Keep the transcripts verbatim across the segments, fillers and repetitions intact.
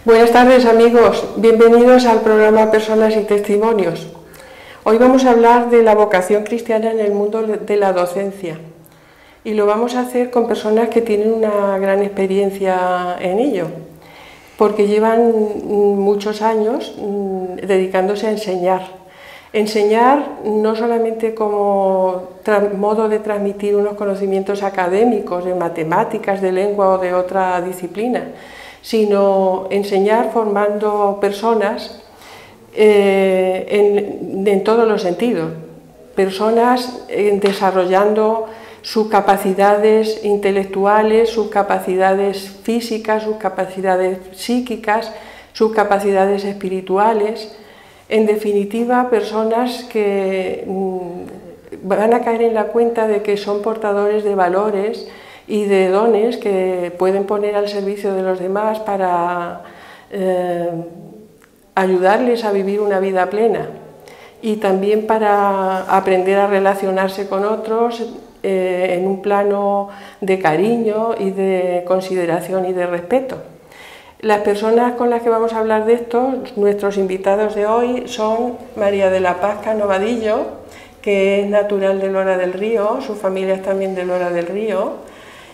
Buenas tardes amigos, bienvenidos al programa Personas y Testimonios. Hoy vamos a hablar de la vocación cristiana en el mundo de la docencia y lo vamos a hacer con personas que tienen una gran experiencia en ello, porque llevan muchos años dedicándose a enseñar. Enseñar no solamente como modo de transmitir unos conocimientos académicos de matemáticas, de lengua o de otra disciplina, sino enseñar formando personas eh, en, en todos los sentidos, personas eh, desarrollando sus capacidades intelectuales, sus capacidades físicas, sus capacidades psíquicas, sus capacidades espirituales, en definitiva personas que mmm, van a caer en la cuenta de que son portadores de valores y de dones que pueden poner al servicio de los demás para eh, ayudarles a vivir una vida plena y también para aprender a relacionarse con otros eh, en un plano de cariño y de consideración y de respeto. Las personas con las que vamos a hablar de esto, nuestros invitados de hoy, son María de la Paz Cano Vadillo, que es natural de Lora del Río, su familia es también de Lora del Río,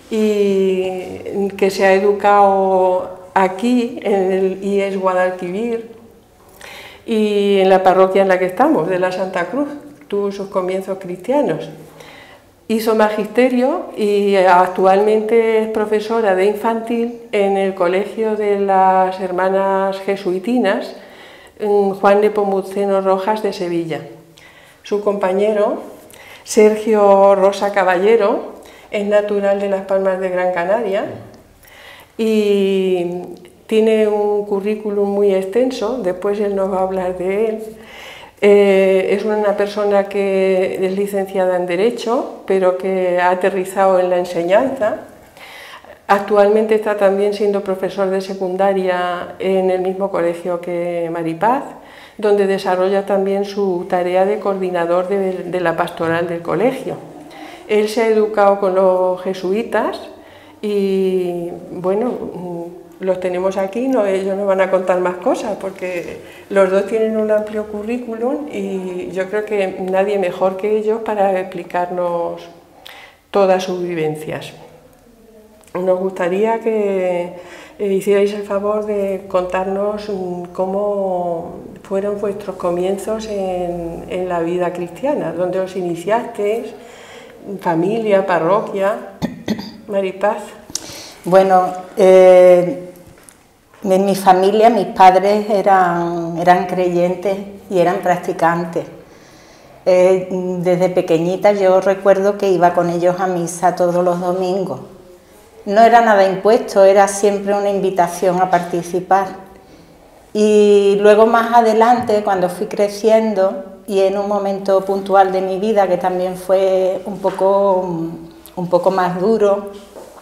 y que se ha educado aquí en el I E S Guadalquivir y en la parroquia en la que estamos, de la Santa Cruz, tuvo sus comienzos cristianos. Hizo magisterio y actualmente es profesora de infantil en el Colegio de las Hermanas Jesuitinas Juan Nepomuceno Rojas de Sevilla. Su compañero, Sergio Rosa Caballero, es natural de Las Palmas de Gran Canaria y tiene un currículum muy extenso, después él nos va a hablar de él. Eh, es una persona que es licenciada en Derecho, pero que ha aterrizado en la enseñanza. Actualmente está también siendo profesor de secundaria en el mismo colegio que Maripaz, donde desarrolla también su tarea de coordinador de, de la pastoral del colegio. Él se ha educado con los jesuitas y, bueno, los tenemos aquí, no, ellos nos van a contar más cosas porque los dos tienen un amplio currículum y yo creo que nadie mejor que ellos para explicarnos todas sus vivencias. Nos gustaría que hicierais el favor de contarnos cómo fueron vuestros comienzos en, en la vida cristiana, dónde os iniciasteis, familia, parroquia. Maripaz. Bueno, eh, en mi familia mis padres eran, eran creyentes y eran practicantes. Eh, desde pequeñita yo recuerdo que iba con ellos a misa todos los domingos. No era nada impuesto, era siempre una invitación a participar. Y luego más adelante, cuando fui creciendo y en un momento puntual de mi vida que también fue un poco, un poco más duro,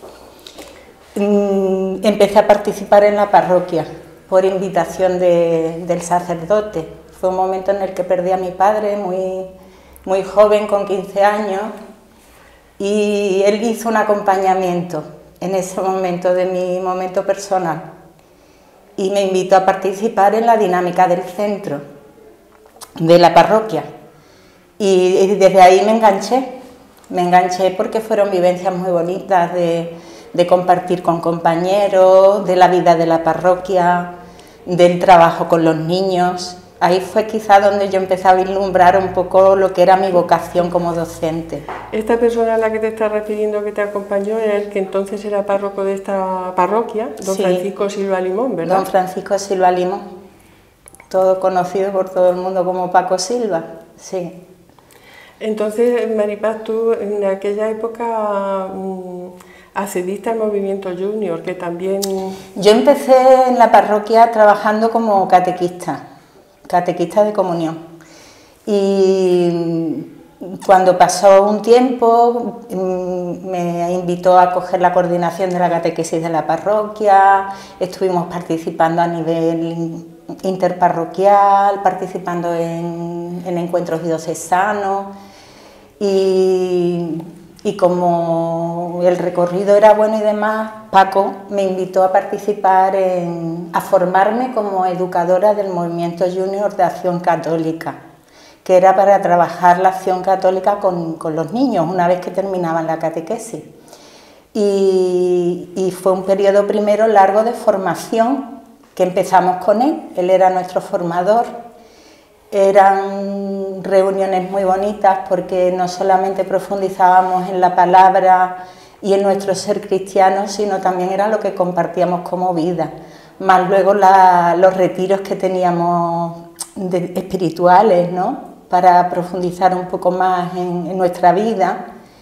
empecé a participar en la parroquia por invitación de, del sacerdote. Fue un momento en el que perdí a mi padre muy, muy joven, con quince años, y él hizo un acompañamiento en ese momento de mi momento personal y me invitó a participar en la dinámica del centro de la parroquia y desde ahí me enganché, me enganché porque fueron vivencias muy bonitas de, de compartir con compañeros, de la vida de la parroquia, del trabajo con los niños. Ahí fue quizá donde yo empecé a vislumbrar un poco lo que era mi vocación como docente. Esta persona a la que te estás refiriendo que te acompañó era el que entonces era párroco de esta parroquia, don sí. Francisco Silva Limón, ¿verdad? Don Francisco Silva Limón, todo conocido por todo el mundo como Paco Silva, sí. Entonces, Maripaz, tú en aquella época mmm, accediste al movimiento Junior, que también... Yo empecé en la parroquia trabajando como catequista, catequista de comunión, y cuando pasó un tiempo me invitó a coger la coordinación de la catequesis de la parroquia, estuvimos participando a nivel interparroquial, participando en, en encuentros diocesanos y y como el recorrido era bueno y demás, Paco me invitó a participar, en, a formarme como educadora del Movimiento Junior de Acción Católica, que era para trabajar la acción católica con, con los niños una vez que terminaban la catequesis. Y, y fue un periodo primero largo de formación que empezamos con él, él era nuestro formador. Eran reuniones muy bonitas porque no solamente profundizábamos en la palabra y en nuestro ser cristiano, sino también era lo que compartíamos como vida, más luego la, los retiros que teníamos de, espirituales, ¿no?, para profundizar un poco más en, en nuestra vida.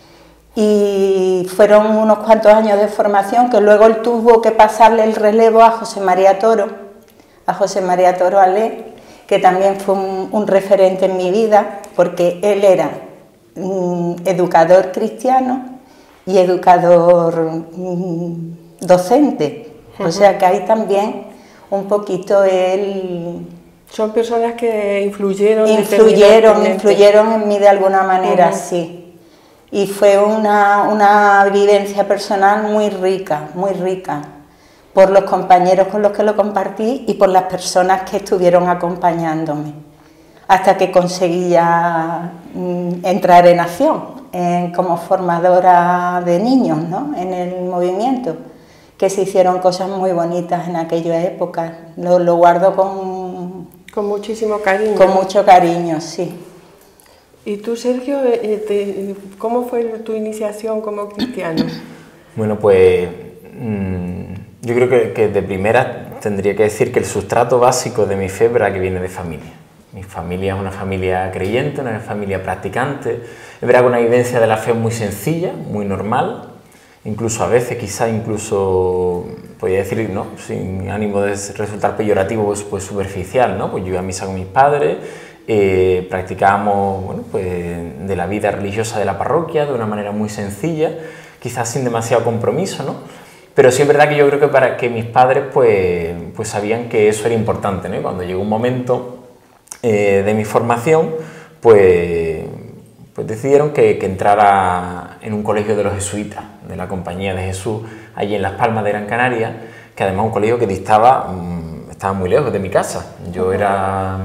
Y fueron unos cuantos años de formación que luego él tuvo que pasarle el relevo a José María Toro, a José María Toro Ale, que también fue un, un referente en mi vida, porque él era um, educador cristiano y educador um, docente. Uh-huh. O sea que ahí también un poquito él... Son personas que influyeron... Influyeron, influyeron en mí de alguna manera, uh-huh. sí. Y fue una, una vivencia personal muy rica, muy rica, por los compañeros con los que lo compartí y por las personas que estuvieron acompañándome, hasta que conseguí ya mm, entrar en acción, en, como formadora de niños, ¿no?, en el movimiento, que se hicieron cosas muy bonitas en aquella época. Lo, lo guardo con... Con muchísimo cariño. Con mucho cariño, sí. ¿Y tú, Sergio, eh, te, cómo fue tu iniciación como cristiano? Bueno, pues mmm, yo creo que, que de primera tendría que decir que el sustrato básico de mi fe es que viene de familia. Mi familia es una familia creyente, una familia practicante. Es verdad que una vivencia de la fe muy sencilla, muy normal, incluso a veces, quizá incluso, podría decir, ¿no?, sin ánimo de resultar peyorativo, pues, pues superficial, ¿no? Pues yo iba a misa con mis padres. Eh, practicábamos, bueno, pues, de la vida religiosa de la parroquia de una manera muy sencilla, quizás sin demasiado compromiso, ¿no? Pero sí es verdad que yo creo que para que mis padres pues, pues sabían que eso era importante, ¿no? Y cuando llegó un momento eh, de mi formación, pues, pues decidieron que, que entrara en un colegio de los jesuitas, de la Compañía de Jesús, allí en Las Palmas de Gran Canaria, que además un colegio que distaba, mmm, estaba muy lejos de mi casa. Yo era...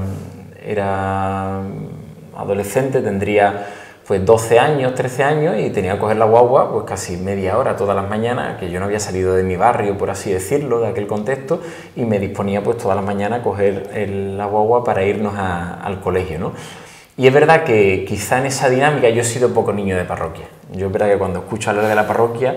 Era adolescente, tendría pues doce años, trece años y tenía que coger la guagua pues casi media hora todas las mañanas, que yo no había salido de mi barrio, por así decirlo, de aquel contexto, y me disponía pues todas las mañanas a coger el, la guagua para irnos a, al colegio, ¿no? Y es verdad que quizá en esa dinámica yo he sido poco niño de parroquia. Yo es verdad que cuando escucho hablar de la parroquia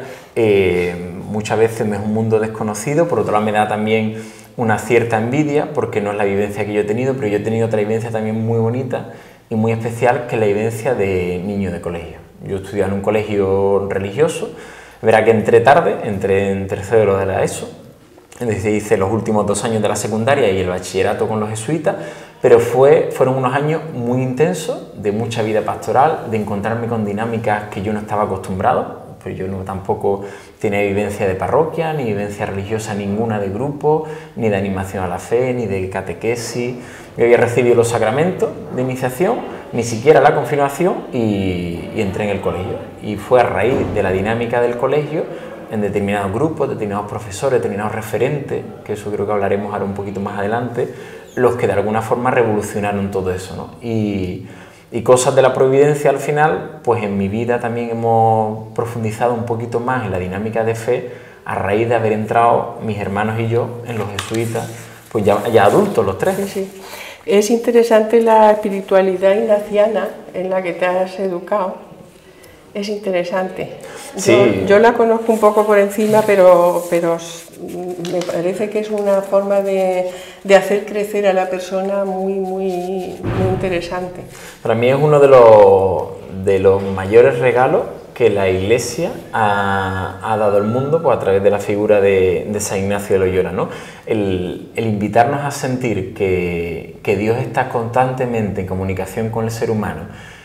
eh, muchas veces me es un mundo desconocido, por otro lado me da también una cierta envidia, porque no es la vivencia que yo he tenido, pero yo he tenido otra vivencia también muy bonita y muy especial, que es la vivencia de niño de colegio. Yo estudiaba en un colegio religioso, verá que entré tarde, entré en tercero de la ESO, es decir, hice los últimos dos años de la secundaria y el bachillerato con los jesuitas, pero fue, fueron unos años muy intensos, de mucha vida pastoral, de encontrarme con dinámicas que yo no estaba acostumbrado, pues yo no tampoco tenía vivencia de parroquia, ni vivencia religiosa ninguna de grupo, ni de animación a la fe, ni de catequesis. Yo había recibido los sacramentos de iniciación, ni siquiera la confirmación, y, y entré en el colegio. Y fue a raíz de la dinámica del colegio, en determinados grupos, determinados profesores, determinados referentes, que eso creo que hablaremos ahora un poquito más adelante, los que de alguna forma revolucionaron todo eso, ¿no? Y, Y cosas de la providencia al final, pues en mi vida también hemos profundizado un poquito más en la dinámica de fe a raíz de haber entrado mis hermanos y yo en los jesuitas, pues ya, ya adultos los tres. Sí, sí. Es interesante la espiritualidad ignaciana en la que te has educado. Es interesante. Sí. Yo, yo la conozco un poco por encima, pero, pero me parece que es una forma de, de hacer crecer a la persona muy, muy, muy interesante. Para mí es uno de los, de los mayores regalos que la Iglesia ha, ha dado al mundo, pues, a través de la figura de, de San Ignacio de Loyola, ¿no? El, el invitarnos a sentir que, que Dios está constantemente en comunicación con el ser humano,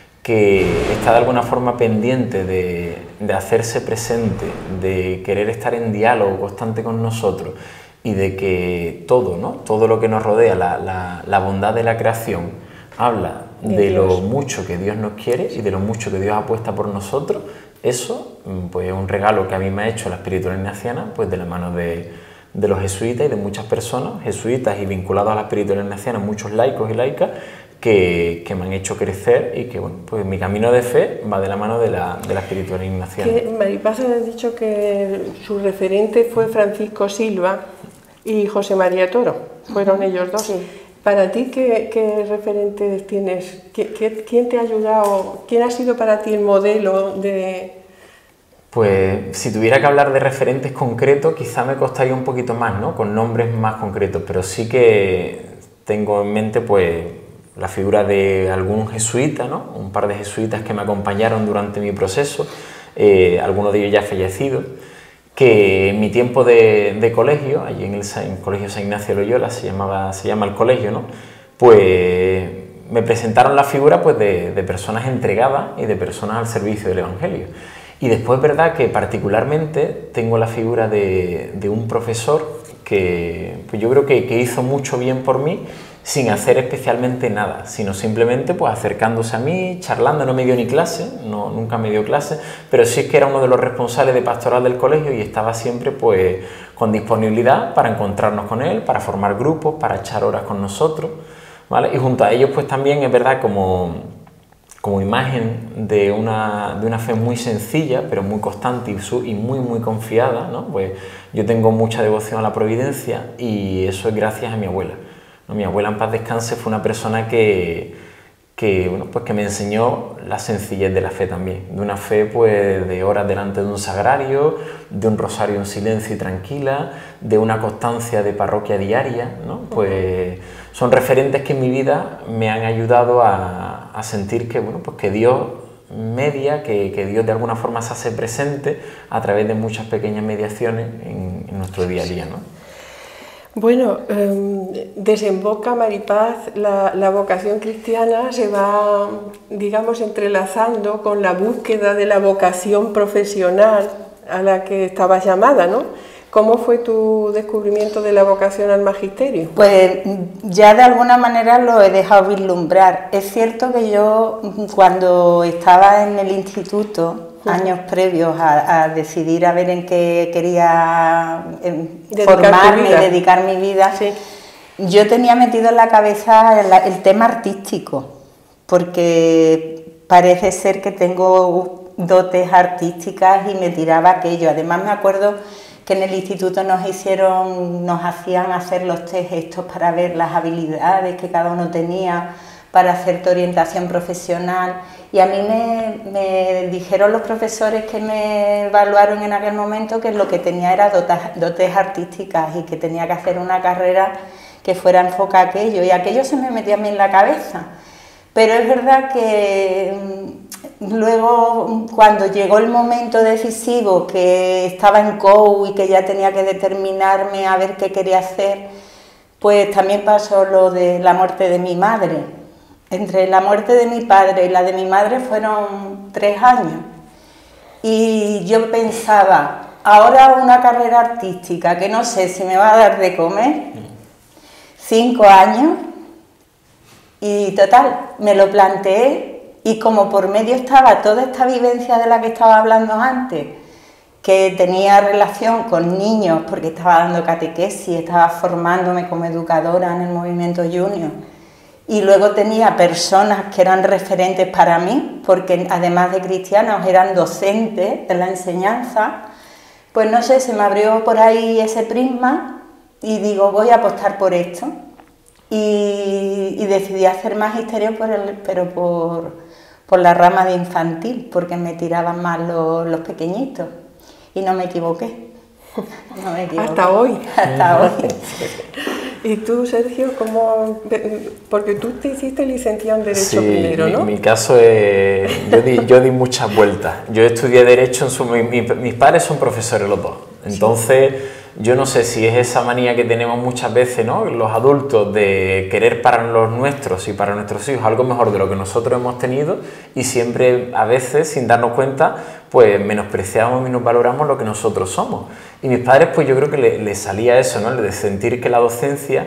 que está de alguna forma pendiente de, de hacerse presente, de querer estar en diálogo constante con nosotros y de que todo, ¿no?, todo lo que nos rodea, la, la, la bondad de la creación, habla de, de lo mucho que Dios nos quiere y de lo mucho que Dios apuesta por nosotros, eso, pues es un regalo que a mí me ha hecho la espiritualidad ignaciana, pues de la mano de, de los jesuitas y de muchas personas, jesuitas y vinculados a la espiritualidad ignaciana, muchos laicos y laicas, que, que me han hecho crecer y que, bueno, pues mi camino de fe va de la mano de la, de la espiritualidad ignaciana. Que Maripaz ha dicho que su referente fue Francisco Silva y José María Toro, fueron ellos dos. Sí. Para ti, ¿qué, qué referentes tienes? ¿Qué, qué, ¿Quién te ha ayudado? ¿Quién ha sido para ti el modelo de...? Pues si tuviera que hablar de referentes concretos, quizá me costaría un poquito más, ¿no? Con nombres más concretos, pero sí que tengo en mente, pues, la figura de algún jesuita, ¿no? Un par de jesuitas que me acompañaron durante mi proceso, eh, algunos de ellos ya fallecidos, que en mi tiempo de, de colegio, allí en el, en el Colegio San Ignacio de Loyola, se, llamaba, se llama el colegio, ¿no? Pues me presentaron la figura, pues, de, de personas entregadas y de personas al servicio del Evangelio. Y después es verdad que particularmente tengo la figura de, de un profesor que, pues, yo creo que, que hizo mucho bien por mí sin hacer especialmente nada, sino simplemente, pues, acercándose a mí, charlando. No me dio ni clase, no, nunca me dio clase, pero sí es que era uno de los responsables de pastoral del colegio y estaba siempre, pues, con disponibilidad para encontrarnos con él, para formar grupos, para echar horas con nosotros, ¿vale? Y junto a ellos, pues, también es verdad como... como imagen de una, de una fe muy sencilla, pero muy constante y, su, y muy, muy confiada, ¿no? Pues yo tengo mucha devoción a la providencia y eso es gracias a mi abuela, ¿no? Mi abuela, en paz descanse, fue una persona que, que, bueno, pues que me enseñó la sencillez de la fe también, de una fe, pues, de horas delante de un sagrario, de un rosario en silencio y tranquila, de una constancia de parroquia diaria, ¿no? Pues son referentes que en mi vida me han ayudado a, a sentir que, bueno, pues que Dios media, que, que Dios de alguna forma se hace presente a través de muchas pequeñas mediaciones en, en nuestro día a día, ¿no? Bueno, eh, desemboca, Maripaz, la, la vocación cristiana se va, digamos, entrelazando con la búsqueda de la vocación profesional a la que estabas llamada, ¿no? ¿Cómo fue tu descubrimiento de la vocación al magisterio? Pues ya de alguna manera lo he dejado vislumbrar. Es cierto que yo, cuando estaba en el instituto, años previos a, a decidir a ver en qué quería en, formarme y dedicar mi vida, sí, yo tenía metido en la cabeza el, el tema artístico, porque parece ser que tengo dotes artísticas y me tiraba aquello. Además me acuerdo que en el instituto nos hicieron, nos hacían hacer los test estos para ver las habilidades que cada uno tenía para hacerte orientación profesional, y a mí me, me dijeron los profesores que me evaluaron en aquel momento que lo que tenía era dotes, dotes artísticas y que tenía que hacer una carrera que fuera enfocada a aquello, y aquello se me metía a mí en la cabeza. Pero es verdad que luego, cuando llegó el momento decisivo, que estaba en C O U y que ya tenía que determinarme a ver qué quería hacer, pues también pasó lo de la muerte de mi madre. Entre la muerte de mi padre y la de mi madre fueron tres años. Y yo pensaba, ahora una carrera artística que no sé si me va a dar de comer, cinco años, y total, me lo planteé, y como por medio estaba toda esta vivencia de la que estaba hablando antes, que tenía relación con niños, porque estaba dando catequesis, estaba formándome como educadora en el movimiento Junior, y luego tenía personas que eran referentes para mí, porque además de cristianos eran docentes de la enseñanza, pues no sé, se me abrió por ahí ese prisma y digo, voy a apostar por esto. Y, y decidí hacer magisterio, por el, pero por, por la rama de infantil, porque me tiraban más los, los pequeñitos. Y no me equivoqué. No me equivoqué. Hasta hoy. Hasta hoy. ¿Y tú, Sergio, cómo? Porque tú te hiciste licenciado en Derecho sí, primero, ¿no? Mi, mi caso es... Yo di, yo di muchas vueltas. Yo estudié Derecho, en su, mi, mi, mis padres son profesores los dos. Entonces, sí, yo no sé si es esa manía que tenemos muchas veces, ¿no?, los adultos, de querer para los nuestros y para nuestros hijos algo mejor de lo que nosotros hemos tenido, y siempre, a veces, sin darnos cuenta, pues menospreciamos y nos valoramos lo que nosotros somos. Y mis padres, pues yo creo que les le salía eso, ¿no?, de sentir que la docencia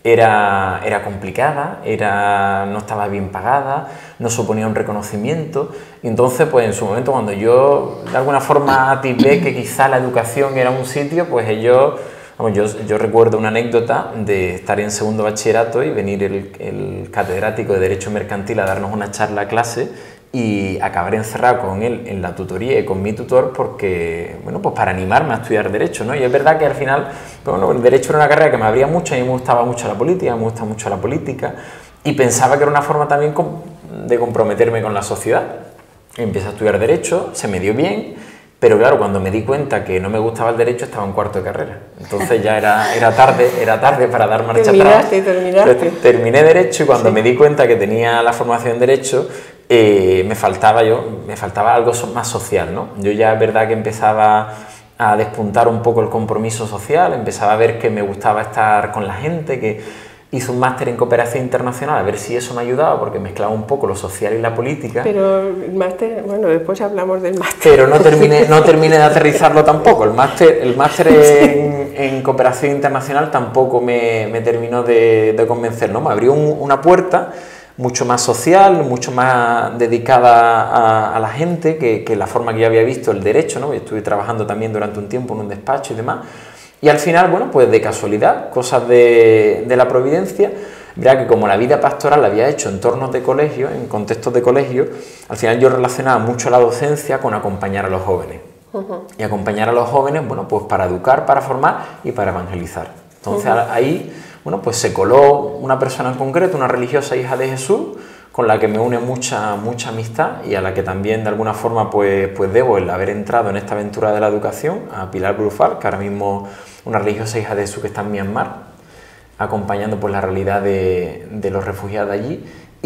era, era complicada, era, no estaba bien pagada, no suponía un reconocimiento, y entonces pues en su momento cuando yo de alguna forma atipé que quizá la educación era un sitio, pues ellos, vamos, yo, yo recuerdo una anécdota de estar en segundo bachillerato y venir el, el catedrático de Derecho Mercantil a darnos una charla a clase y acabar encerrado con él en la tutoría y con mi tutor porque, bueno, pues para animarme a estudiar Derecho, ¿no? Y es verdad que al final, pues bueno, el Derecho era una carrera que me abría mucho, a mí me gustaba mucho la política, me gusta mucho la política, y pensaba que era una forma también de comprometerme con la sociedad. Empecé a estudiar Derecho, se me dio bien, pero claro, cuando me di cuenta que no me gustaba el Derecho, estaba en cuarto de carrera. Entonces ya era, era tarde, era tarde para dar marcha atrás. Terminaste, terminaste. Terminé Derecho y cuando Sí. me di cuenta que tenía la formación en Derecho, eh, me faltaba yo, me faltaba algo más social, ¿no? Yo ya es verdad que empezaba a despuntar un poco el compromiso social, empezaba a ver que me gustaba estar con la gente, que hice un máster en cooperación internacional, a ver si eso me ayudaba, porque mezclaba un poco lo social y la política. Pero el máster, bueno, después hablamos del máster. Pero no terminé, no terminé de aterrizarlo tampoco. El máster, el máster en, en cooperación internacional tampoco me, me terminó de, de convencer, ¿no? Me abrió un, una puerta mucho más social, mucho más dedicada a, a la gente, que, que la forma que yo había visto el derecho, ¿no? Yo estuve trabajando también durante un tiempo en un despacho y demás. Y al final, bueno, pues de casualidad, cosas de, de la providencia, verá que como la vida pastoral la había hecho en entornos de colegio, en contextos de colegio, al final yo relacionaba mucho la docencia con acompañar a los jóvenes. Uh-huh. Y acompañar a los jóvenes, bueno, pues para educar, para formar y para evangelizar. Entonces uh-huh. ahí, bueno, pues se coló una persona en concreto, una religiosa hija de Jesús, con la que me une mucha, mucha amistad y a la que también de alguna forma pues, pues debo el haber entrado en esta aventura de la educación, a Pilar Brufal, que ahora mismo una religiosa hija de Jesús que está en Myanmar, acompañando pues la realidad de, de los refugiados allí,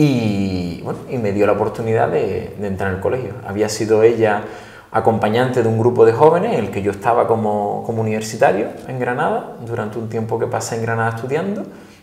y, bueno, y me dio la oportunidad de, de entrar en el colegio. Había sido ella acompañante de un grupo de jóvenes en el que yo estaba como, como universitario en Granada, durante un tiempo que pasé en Granada estudiando,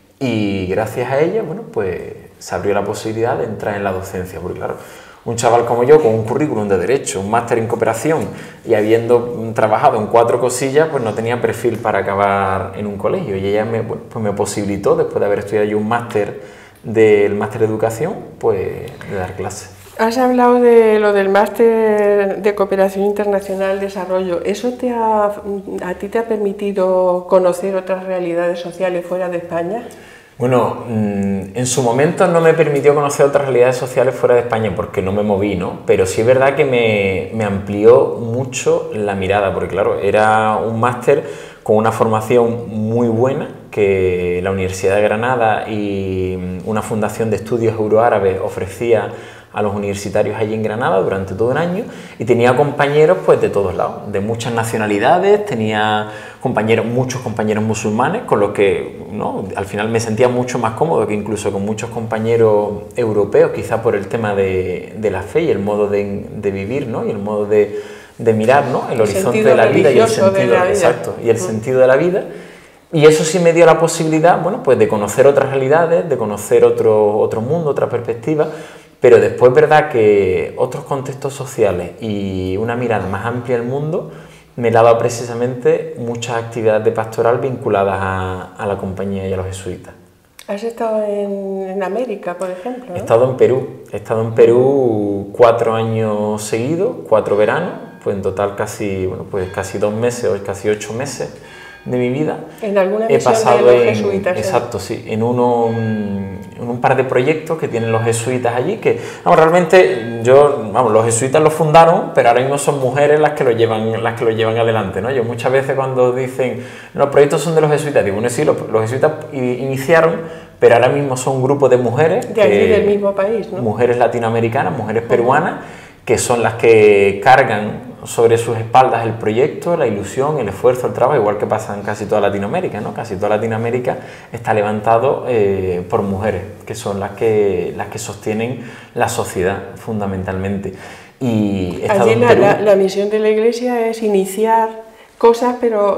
y gracias a ella, bueno, pues se abrió la posibilidad de entrar en la docencia, porque claro, un chaval como yo, con un currículum de Derecho, un máster en cooperación y habiendo trabajado en cuatro cosillas, pues no tenía perfil para acabar en un colegio. Y ella me, bueno, pues me posibilitó, después de haber estudiado yo un máster del máster de educación, pues de dar clases. Has hablado de lo del máster de cooperación internacional desarrollo. ¿Eso te ha, a ti te ha permitido conocer otras realidades sociales fuera de España? Bueno, en su momento no me permitió conocer otras realidades sociales fuera de España porque no me moví, ¿no? Pero sí es verdad que me, me amplió mucho la mirada, porque claro, era un máster con una formación muy buena que la Universidad de Granada y una fundación de estudios euroárabes ofrecía a los universitarios allí en Granada durante todo un año, y tenía compañeros pues de todos lados, de muchas nacionalidades, tenía compañeros, muchos compañeros musulmanes, con los que, ¿no?, al final me sentía mucho más cómodo que incluso con muchos compañeros europeos, quizá por el tema de, de la fe y el modo de, de vivir, ¿no?, y el modo de, de mirar, ¿no?, el, el horizonte de la vida y el sentido, exacto, y el uh-huh. sentido de la vida. Y eso sí me dio la posibilidad, bueno, pues de conocer otras realidades, de conocer otro, otro mundo, otra perspectiva. Pero después es verdad que otros contextos sociales y una mirada más amplia del mundo me daba precisamente muchas actividades de pastoral vinculadas a, a la compañía y a los jesuitas. ¿Has estado en, en América, por ejemplo? ¿no? He estado en Perú, he estado en Perú cuatro años seguidos, cuatro veranos, pues en total casi, bueno, pues casi dos meses o casi ocho meses de mi vida. ¿En alguna he misión pasado de los en, jesuitas? Exacto, sí, en, uno, en un par de proyectos que tienen los jesuitas allí, que vamos, realmente yo, vamos, los jesuitas los fundaron, pero ahora mismo son mujeres las que lo llevan, las que lo llevan adelante, ¿no? Yo muchas veces cuando dicen, los proyectos son de los jesuitas, digo, bueno, sí, los, los jesuitas iniciaron, pero ahora mismo son un grupo de mujeres, de allí que, del mismo país, ¿no? Mujeres latinoamericanas, mujeres peruanas, que son las que cargan sobre sus espaldas el proyecto, la ilusión, el esfuerzo, el trabajo, igual que pasa en casi toda Latinoamérica, ¿no? Casi toda Latinoamérica está levantado eh, por mujeres, que son las que, las que sostienen la sociedad fundamentalmente. Y he estado Allí en la, Perú. La, la misión de la Iglesia es iniciar cosas, pero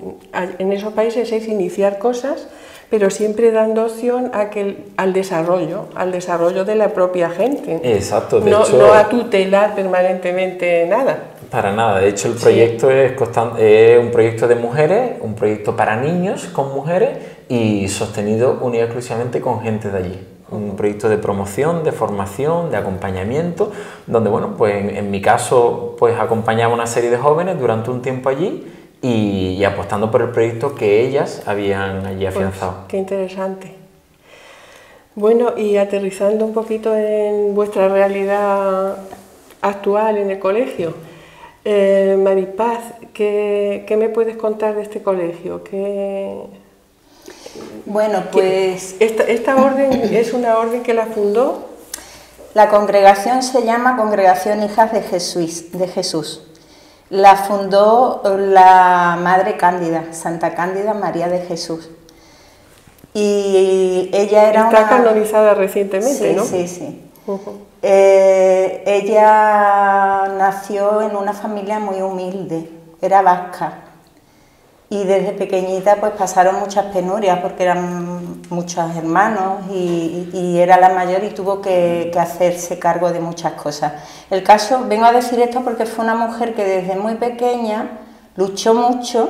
en esos países es iniciar cosas, pero siempre dando opción a que, al desarrollo, al desarrollo de la propia gente. Exacto, de no, hecho, no a tutelar permanentemente nada. Para nada, de hecho el proyecto sí. es, constante, es un proyecto de mujeres, un proyecto para niños con mujeres y sostenido única y exclusivamente con gente de allí. Un proyecto de promoción, de formación, de acompañamiento, donde, bueno, pues en, en mi caso, pues acompañaba a una serie de jóvenes durante un tiempo allí y, y apostando por el proyecto que ellas habían allí afianzado. Pues, qué interesante. Bueno, y aterrizando un poquito en vuestra realidad actual en el colegio, eh, Maripaz, ¿qué, ¿qué me puedes contar de este colegio? ¿Qué... Bueno, pues... Esta, esta orden es una orden que la fundó... La congregación se llama Congregación Hijas de Jesús. De Jesús. La fundó la Madre Cándida, Santa Cándida María de Jesús. Y ella era Está una... canonizada recientemente, sí, ¿no? Sí, sí, uh-huh. eh, Ella nació en una familia muy humilde, era vasca. Y desde pequeñita pues pasaron muchas penurias porque eran muchos hermanos y, y era la mayor y tuvo que, que hacerse cargo de muchas cosas. El caso, vengo a decir esto porque fue una mujer que desde muy pequeña luchó mucho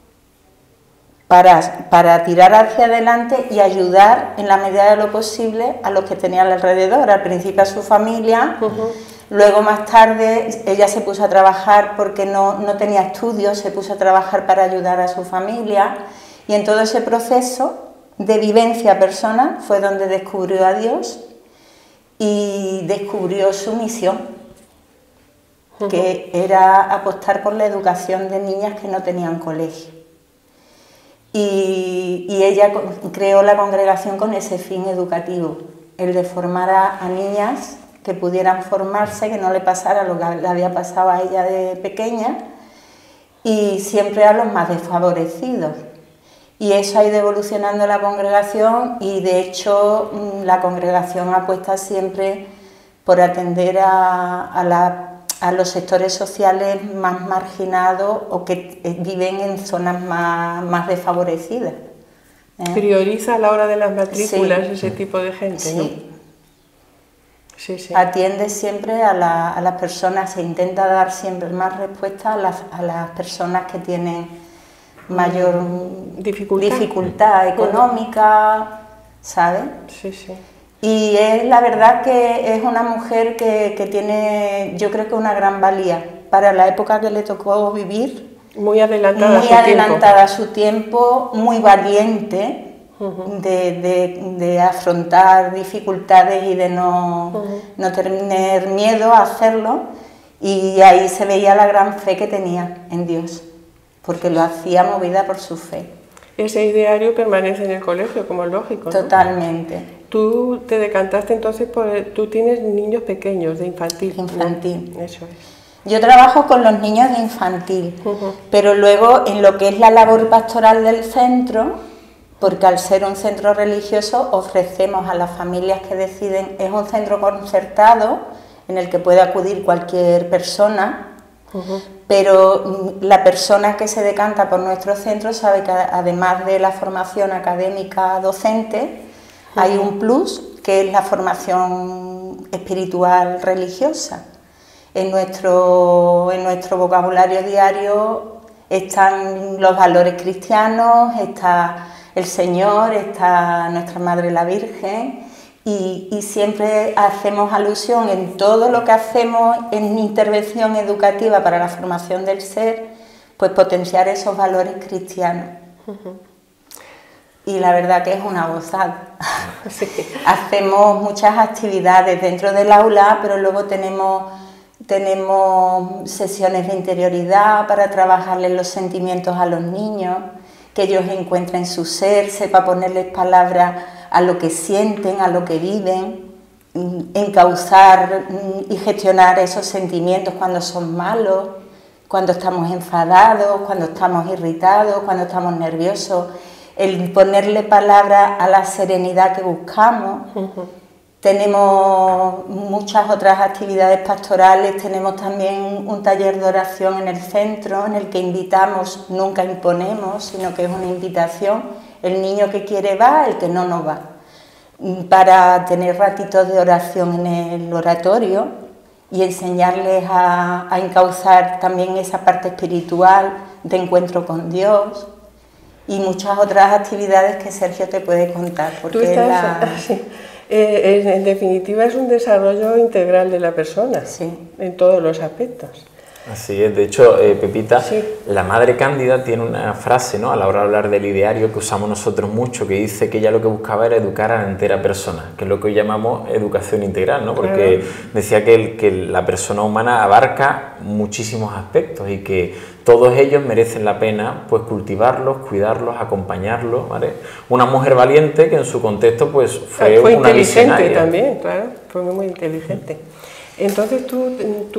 para, para tirar hacia adelante y ayudar en la medida de lo posible a los que tenían alrededor, al principio a su familia. Uh-huh. Luego, más tarde, ella se puso a trabajar porque no, no tenía estudios, se puso a trabajar para ayudar a su familia y en todo ese proceso de vivencia personal fue donde descubrió a Dios y descubrió su misión, uh-huh. que era apostar por la educación de niñas que no tenían colegio. Y, y ella creó la congregación con ese fin educativo, el de formar a, a niñas que pudieran formarse, que no le pasara lo que le había pasado a ella de pequeña y siempre a los más desfavorecidos. Y eso ha ido evolucionando la congregación y de hecho la congregación apuesta siempre por atender a, a, la, a los sectores sociales más marginados o que viven en zonas más, más desfavorecidas. ¿Eh? Prioriza a la hora de las matrículas sí. ese tipo de gente, sí. ¿no? Sí, sí. Atiende siempre a, la, a las personas, se intenta dar siempre más respuesta a las, a las personas que tienen mayor dificultad, dificultad económica, ¿sabes? Sí, sí. Y es la verdad que es una mujer que, que tiene, yo creo que una gran valía para la época que le tocó vivir. Muy adelantada, muy a, su adelantada a su tiempo, muy valiente. Uh-huh. de, de, de afrontar dificultades y de no, uh-huh. no tener miedo a hacerlo y ahí se veía la gran fe que tenía en Dios porque lo hacía movida por su fe. Ese ideario permanece en el colegio, como es lógico, ¿no? Totalmente. Tú te decantaste entonces por... Tú tienes niños pequeños de infantil. Infantil. ¿No? Eso es. Yo trabajo con los niños de infantil, uh-huh. pero luego en lo que es la labor pastoral del centro, porque al ser un centro religioso ofrecemos a las familias que deciden, es un centro concertado en el que puede acudir cualquier persona, uh-huh. pero la persona que se decanta por nuestro centro sabe que además de la formación académica docente, uh-huh. hay un plus que es la formación espiritual religiosa. En nuestro, en nuestro vocabulario diario están los valores cristianos, está el Señor, está nuestra Madre la Virgen y, y siempre hacemos alusión en todo lo que hacemos en intervención educativa para la formación del ser, pues potenciar esos valores cristianos. Uh-huh. Y la verdad que es una gozada. Sí. Hacemos muchas actividades dentro del aula, pero luego tenemos, tenemos sesiones de interioridad para trabajarles los sentimientos a los niños, que ellos encuentren su ser, sepa ponerles palabras a lo que sienten, a lo que viven, encauzar y gestionar esos sentimientos cuando son malos, cuando estamos enfadados, cuando estamos irritados, cuando estamos nerviosos, el ponerle palabras a la serenidad que buscamos. Uh-huh. Tenemos muchas otras actividades pastorales, tenemos también un taller de oración en el centro en el que invitamos, nunca imponemos, sino que es una invitación. El niño que quiere va, el que no, no va. Para tener ratitos de oración en el oratorio y enseñarles a, a encauzar también esa parte espiritual de encuentro con Dios y muchas otras actividades que Sergio te puede contar. Porque Tú estás, la... sí. eh, en definitiva es un desarrollo integral de la persona, sí, en todos los aspectos. Así es, de hecho, eh, Pepita, sí. la Madre Cándida tiene una frase, ¿no?, a la hora de hablar del ideario que usamos nosotros mucho, que dice que ella lo que buscaba era educar a la entera persona, que es lo que hoy llamamos educación integral, ¿no?, porque claro. decía que, el, que la persona humana abarca muchísimos aspectos y que todos ellos merecen la pena pues cultivarlos, cuidarlos, acompañarlos, ¿vale? Una mujer valiente que en su contexto pues fue, fue una inteligente visionaria. También, claro, fue muy inteligente. Entonces tú,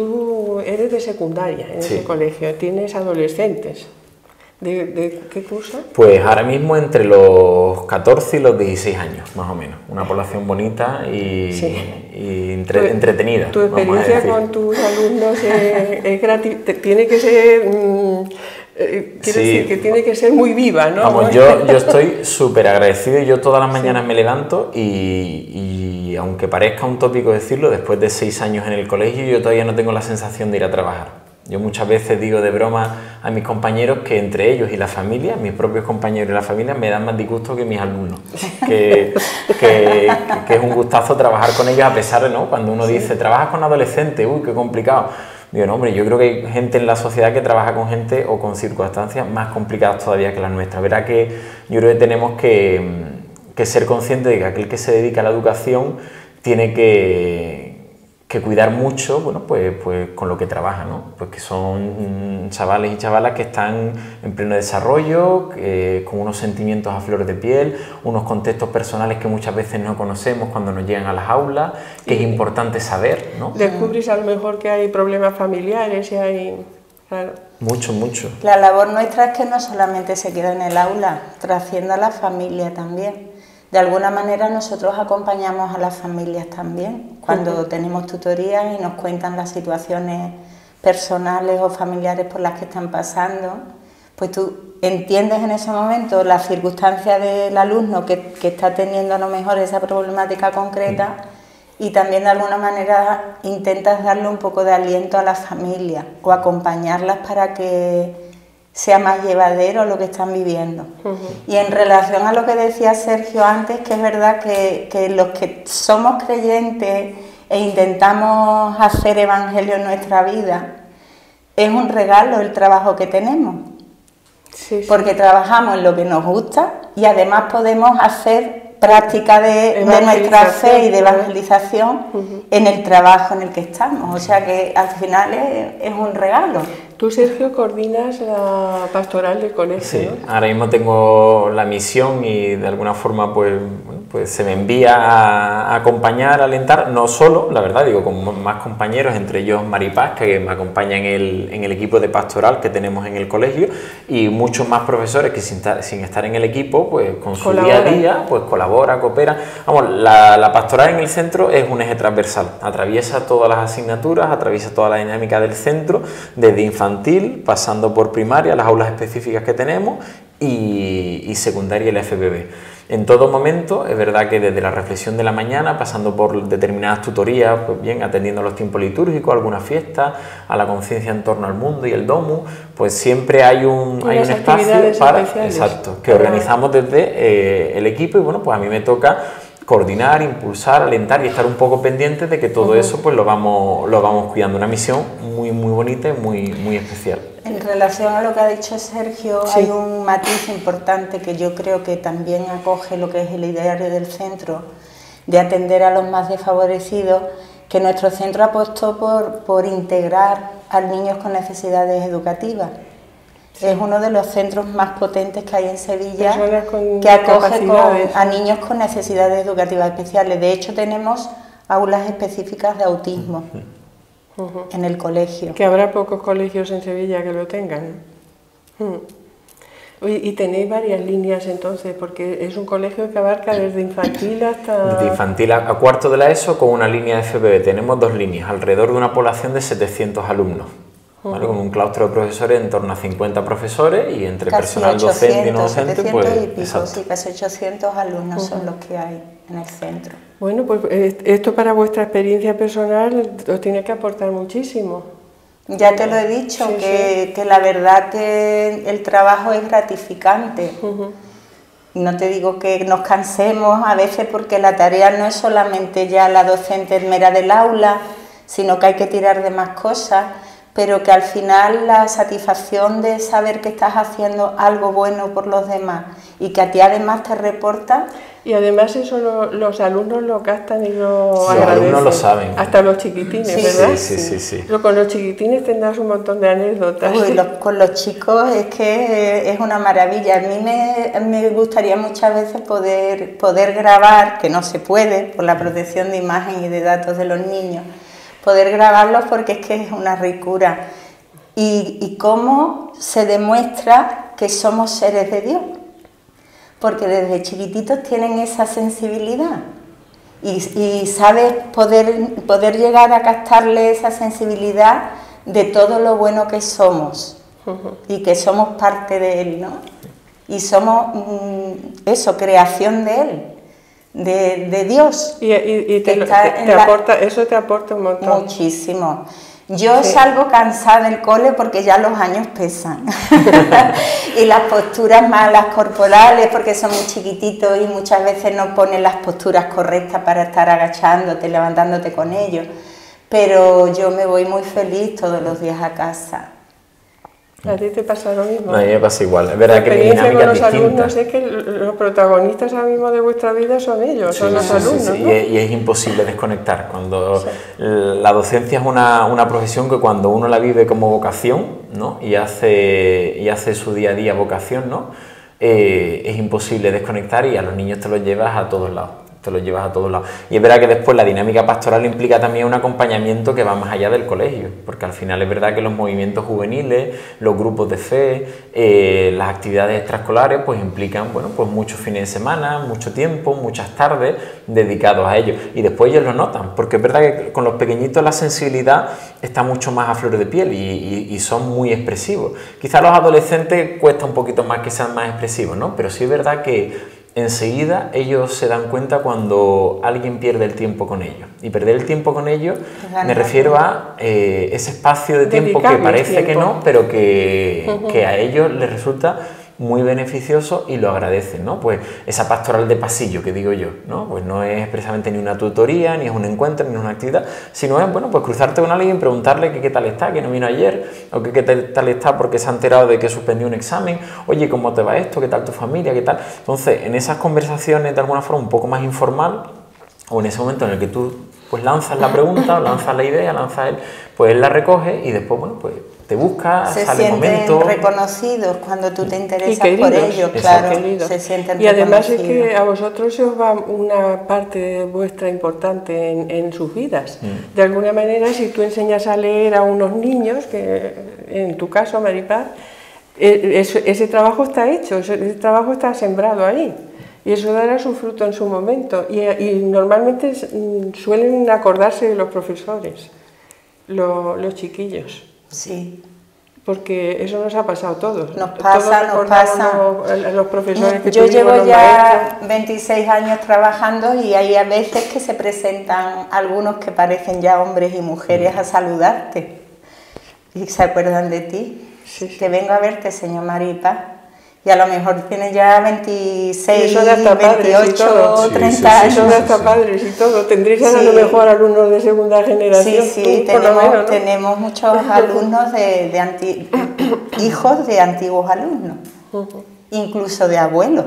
tú eres de secundaria en sí. ese colegio, tienes adolescentes. ¿De, de qué curso? Pues ahora mismo entre los catorce y los dieciséis años, más o menos. Una población bonita y, sí. y entre, tu, entretenida. Tu experiencia con tus alumnos es, es gratis, tiene que ser... Mmm, Eh, quiero sí. decir que tiene que ser muy viva, ¿no? Vamos, yo, yo estoy súper agradecido y yo todas las mañanas sí. me levanto y, y aunque parezca un tópico decirlo, después de seis años en el colegio yo todavía no tengo la sensación de ir a trabajar. Yo muchas veces digo de broma a mis compañeros que entre ellos y la familia, mis propios compañeros y la familia, me dan más disgusto que mis alumnos. Que, que, que es un gustazo trabajar con ellos a pesar de, ¿no?, cuando uno sí. dice, trabajas con adolescentes, uy, qué complicado. Digo, no, hombre, yo creo que hay gente en la sociedad que trabaja con gente o con circunstancias más complicadas todavía que las nuestras. Verá que yo creo que tenemos que, que ser conscientes de que aquel que se dedica a la educación tiene que, que cuidar mucho, bueno, pues, pues con lo que trabaja, ¿no? Pues que son chavales y chavalas que están en pleno desarrollo, eh, con unos sentimientos a flor de piel, unos contextos personales que muchas veces no conocemos cuando nos llegan a las aulas, que es importante saber, ¿no? Descubrís a lo mejor que hay problemas familiares y hay... Claro. Mucho, mucho. La labor nuestra es que no solamente se queda en el aula, trascienda a la familia también. De alguna manera nosotros acompañamos a las familias también, cuando uh-huh. tenemos tutorías y nos cuentan las situaciones personales o familiares por las que están pasando, pues tú entiendes en ese momento las circunstancias del alumno que, que está teniendo a lo mejor esa problemática concreta uh-huh. y también de alguna manera intentas darle un poco de aliento a la familia o acompañarlas para que sea más llevadero lo que están viviendo. Uh-huh. Y en relación a lo que decía Sergio antes, que es verdad que, que los que somos creyentes e intentamos hacer evangelio en nuestra vida, es un regalo el trabajo que tenemos. Sí, sí. Porque trabajamos en lo que nos gusta y además podemos hacer práctica de, de nuestra fe y de evangelización uh-huh. en el trabajo en el que estamos. O sea que al final es, es un regalo. Tú, Sergio, coordinas la pastoral del colegio, sí, ¿no? Ahora mismo tengo la misión y de alguna forma pues, pues se me envía a acompañar, a alentar, no solo, la verdad, digo, con más compañeros, entre ellos Maripaz, que me acompaña en el, en el equipo de pastoral que tenemos en el colegio, y muchos más profesores que sin, sin estar en el equipo, pues con su colabora. día a día, pues colabora, coopera. Vamos, la, la pastoral en el centro es un eje transversal, atraviesa todas las asignaturas, atraviesa toda la dinámica del centro, desde infantil, pasando por primaria, las aulas específicas que tenemos, y, y secundaria y la F B B. En todo momento, es verdad que desde la reflexión de la mañana, pasando por determinadas tutorías, pues bien, atendiendo a los tiempos litúrgicos, alguna fiesta, a la conciencia en torno al mundo y el domus, pues siempre hay un, hay un espacio para, exacto, que organizamos desde eh, el equipo, y bueno, pues a mí me toca coordinar, impulsar, alentar y estar un poco pendientes de que todo uh-huh. eso pues lo vamos, lo vamos cuidando. Una misión muy, muy bonita y muy, muy especial. En relación a lo que ha dicho Sergio, sí. hay un matiz importante que yo creo que también acoge lo que es el ideario del centro, de atender a los más desfavorecidos, que nuestro centro apostó por, por integrar a niños con necesidades educativas. Sí. Es uno de los centros más potentes que hay en Sevilla, que acoge con, a niños con necesidades educativas especiales. De hecho, tenemos aulas específicas de autismo uh-huh. en el colegio. Que habrá pocos colegios en Sevilla que lo tengan. Uh-huh. Oye, y tenéis varias líneas entonces, porque es un colegio que abarca desde infantil hasta... Desde infantil a, a cuarto de la ESO con una línea de F B B. Tenemos dos líneas, alrededor de una población de setecientos alumnos. ¿Vale? Con un claustro de profesores en torno a cincuenta profesores y entre casi personal ochocientos, docente y no docente, pues y pico, sí, casi ochocientos alumnos uh-huh. son los que hay en el centro. Bueno, pues esto para vuestra experiencia personal os tiene que aportar muchísimo. Ya te lo he dicho, sí, que, sí. que la verdad que el trabajo es gratificante. Uh-huh. No te digo que nos cansemos a veces, porque la tarea no es solamente ya la docente mera del aula, sino que hay que tirar de más cosas, pero que al final la satisfacción de saber que estás haciendo algo bueno por los demás y que a ti además te reporta. Y además eso lo, los alumnos lo captan y lo sí, agradecen. Los alumnos lo saben. Hasta los chiquitines, sí, ¿verdad? Sí, sí, sí. sí. Pero con los chiquitines tendrás un montón de anécdotas. Uy, los, con los chicos es que es una maravilla. A mí me, me gustaría muchas veces poder, poder grabar, que no se puede por la protección de imagen y de datos de los niños, poder grabarlos, porque es que es una ricura. Y, y cómo se demuestra que somos seres de Dios. Porque desde chiquititos tienen esa sensibilidad y, y sabes poder, poder llegar a captarle esa sensibilidad de todo lo bueno que somos uh-huh. y que somos parte de Él, ¿no? Y somos mm, eso, creación de Él, de, de Dios. Y, y, y te, te, te aporta, eso te aporta un montón. Muchísimo. Yo sí. salgo cansada del cole porque ya los años pesan y las posturas malas corporales, porque son muy chiquititos y muchas veces no ponen las posturas correctas para estar agachándote, levantándote con ellos, pero yo me voy muy feliz todos los días a casa. ¿A ti te pasa lo mismo? No, a mí me pasa igual. Es verdad que mi dinámica con los es distinta. Alumnos es que los protagonistas ahora mismo de vuestra vida son ellos, sí, son los sí, alumnos, sí, sí. ¿no? Y, es, y es imposible desconectar. Cuando sí. La docencia es una, una profesión que cuando uno la vive como vocación, ¿no? y, hace, y hace su día a día vocación, ¿no? Eh, es imposible desconectar, y a los niños te los llevas a todos lados. te lo llevas a todos lados. Y es verdad que después la dinámica pastoral implica también un acompañamiento que va más allá del colegio, porque al final es verdad que los movimientos juveniles, los grupos de fe, eh, las actividades extraescolares, pues implican, bueno, pues muchos fines de semana, mucho tiempo, muchas tardes dedicados a ellos. Y después ellos lo notan, porque es verdad que con los pequeñitos la sensibilidad está mucho más a flor de piel y, y, y son muy expresivos. Quizás los adolescentes cuesta un poquito más que sean más expresivos, ¿no? Pero sí es verdad que enseguida ellos se dan cuenta cuando alguien pierde el tiempo con ellos. Y perder el tiempo con ellos me refiero a eh, ese espacio de tiempo que parece tiempo. que no, pero que, uh-huh. que a ellos les resulta muy beneficioso y lo agradecen, ¿no? Pues esa pastoral de pasillo que digo yo, ¿no? Pues no es expresamente ni una tutoría, ni es un encuentro, ni es una actividad, sino es, bueno, pues cruzarte con alguien y preguntarle que qué tal está, que no vino ayer, o que qué tal está porque se ha enterado de que suspendió un examen, oye, ¿cómo te va esto? ¿Qué tal tu familia? ¿Qué tal? Entonces, en esas conversaciones de alguna forma un poco más informal, o en ese momento en el que tú pues lanzas la pregunta, lanzas la idea, lanzas él, pues él la recoge y después, bueno, pues te busca, se sale el momento. Se sienten reconocidos cuando tú te interesas por ellos, claro, se sienten y además es que a vosotros se os va una parte vuestra importante en, en sus vidas. Mm. De alguna manera, si tú enseñas a leer a unos niños, que en tu caso, Maripaz, ese, ese trabajo está hecho, ese trabajo está sembrado ahí. Y eso dará su fruto en su momento. Y, y normalmente suelen acordarse de los profesores, lo, los chiquillos. Sí. Porque eso nos ha pasado a todos. Nos pasa, todos nos pasa. A los profesores que Yo tuvimos, llevo ya maestros. veintiséis años trabajando y hay a veces que se presentan algunos que parecen ya hombres y mujeres a saludarte. Y se acuerdan de ti. Sí, sí. Que vengo a verte, señor Maripaz. Y a lo mejor tiene ya veintiséis, veintiocho, sí, treinta años. Sí, sí, sí, son hasta padres y todo. Tendréis sí. a lo mejor alumnos de segunda generación. Sí, sí, tenemos, menos, ¿no? tenemos muchos alumnos de, de anti, hijos de antiguos alumnos, uh-huh. incluso de abuelos.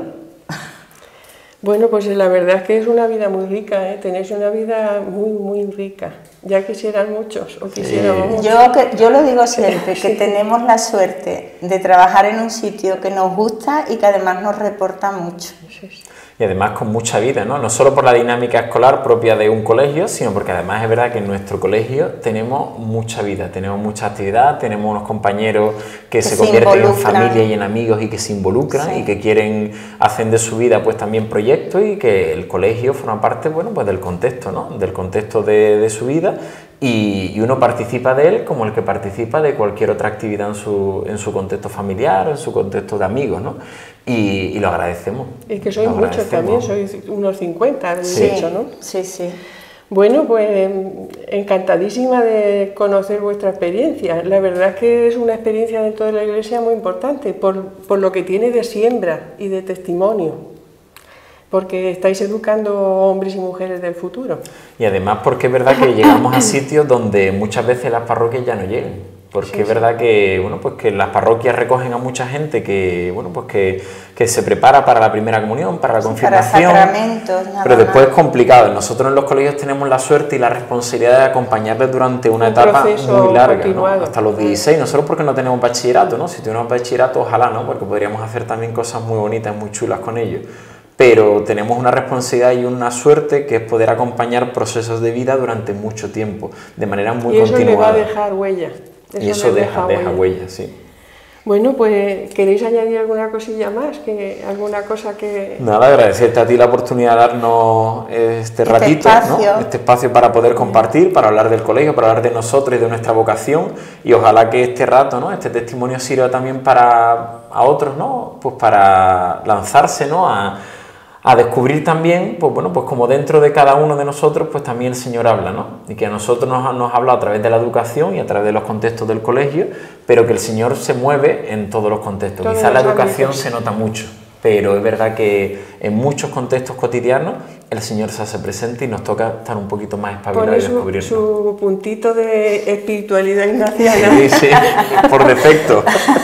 Bueno, pues la verdad es que es una vida muy rica, ¿eh? Tenéis una vida muy, muy rica. Ya quisieran muchos, o quisiéramos muchos. Yo, que, yo lo digo siempre, que sí. tenemos la suerte de trabajar en un sitio que nos gusta y que además nos reporta mucho. Sí, sí. Y además con mucha vida, ¿no? No solo por la dinámica escolar propia de un colegio, sino porque además es verdad que en nuestro colegio tenemos mucha vida, tenemos mucha actividad, tenemos unos compañeros que, que se, se convierten involucran. en familia y en amigos y que se involucran sí. y que quieren, hacen de su vida pues también proyectos, y que el colegio forma parte, bueno, pues del contexto, ¿no? Del contexto de, de su vida. Y, y uno participa de él como el que participa de cualquier otra actividad en su, en su contexto familiar, en su contexto de amigos, ¿no? y, y lo agradecemos. Y que sois muchos también, sois unos cincuenta, habéis sí, dicho, ¿no? Sí, sí. Bueno, pues encantadísima de conocer vuestra experiencia. La verdad es que es una experiencia dentro de la Iglesia muy importante, por, por lo que tiene de siembra y de testimonio, porque estáis educando hombres y mujeres del futuro. Y además porque es verdad que llegamos a sitios donde muchas veces las parroquias ya no llegan. Porque sí, es verdad sí. que, bueno, pues que las parroquias recogen a mucha gente que, bueno, pues que, que se prepara para la primera comunión, para la sí, confirmación, para sacramentos, nada pero después más. Es complicado. Nosotros en los colegios tenemos la suerte y la responsabilidad de acompañarles durante una Un etapa muy larga, ¿no? Hasta los dieciséis. Nosotros porque no tenemos bachillerato, ¿no? Si tuviéramos bachillerato, ojalá, ¿no? Porque podríamos hacer también cosas muy bonitas, muy chulas con ellos. Pero tenemos una responsabilidad y una suerte que es poder acompañar procesos de vida durante mucho tiempo, de manera muy y eso continuada. Le va a dejar huella. Eso y eso deja, deja, deja huella. huella, sí. Bueno, pues, ¿queréis añadir alguna cosilla más? Que, ¿Alguna cosa que...? Nada, agradecerte a ti la oportunidad de darnos este, este ratito, espacio. ¿no? Este espacio para poder compartir, para hablar del colegio, para hablar de nosotros y de nuestra vocación, y ojalá que este rato, ¿no? Este testimonio sirva también para a otros, ¿no? Pues para lanzarse, ¿no? A, a descubrir también, pues bueno, pues como dentro de cada uno de nosotros, pues también el Señor habla, ¿no? Y que a nosotros nos, nos habla a través de la educación y a través de los contextos del colegio, pero que el Señor se mueve en todos los contextos. Quizás la educación se nota mucho, pero es verdad que en muchos contextos cotidianos el Señor se hace presente y nos toca estar un poquito más espabilados y descubrirlo. Su, su puntito de espiritualidad ignaciana. Sí, sí, por defecto.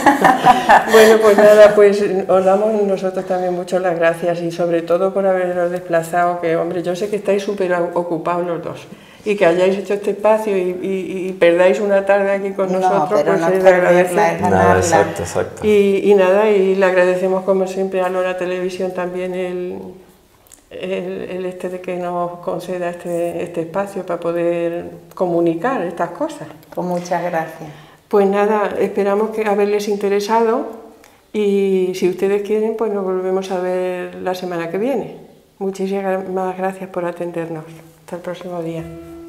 Bueno, pues nada, pues os damos nosotros también muchas las gracias y sobre todo por haberos desplazado, que hombre, yo sé que estáis súper ocupados los dos y que hayáis hecho este espacio y, y, y perdáis una tarde aquí con no, nosotros, pero pues no es de agradecer. Nada, exacto, exacto. Y, y nada, y le agradecemos como siempre a Lora Televisión también el, el, el este de que nos conceda este, este espacio para poder comunicar estas cosas. Pues muchas gracias. Pues nada, esperamos que haberles interesado y si ustedes quieren, pues nos volvemos a ver la semana que viene. Muchísimas gracias por atendernos. Hasta el próximo día.